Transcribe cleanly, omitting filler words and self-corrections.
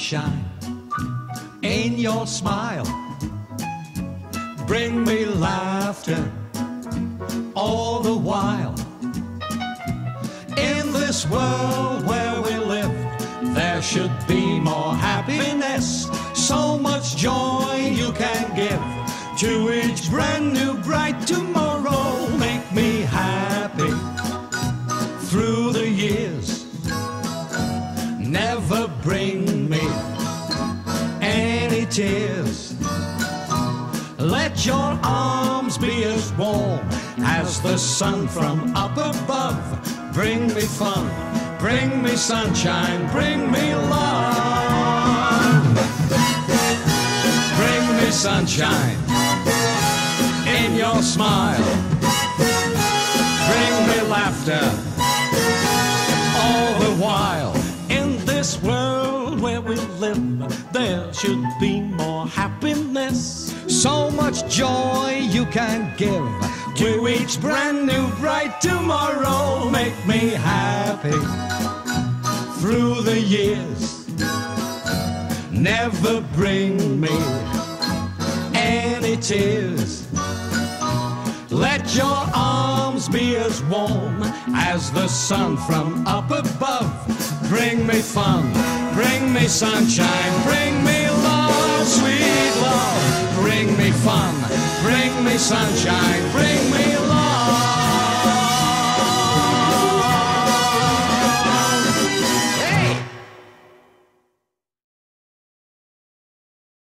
sunshine in your smile. Bring me laughter all the while. In this world where we live, there should be more happiness. So much joy you can give to each brand new bright tomorrow. Make me happy through the years. Never bring me any tears. Let your arms be as warm as the sun from up above. Bring me fun, bring me sunshine, bring me love. Bring me sunshine in your smile. Bring me laughter all the while. In this world where we live, there should be more happiness. So much joy you can give to each brand new bright tomorrow. Make me happy through the years. Never bring me any tears. Let your arms be as warm as the sun from up above. Bring me fun, bring me sunshine, bring me love, sweet love. Bring me fun, bring me sunshine, bring me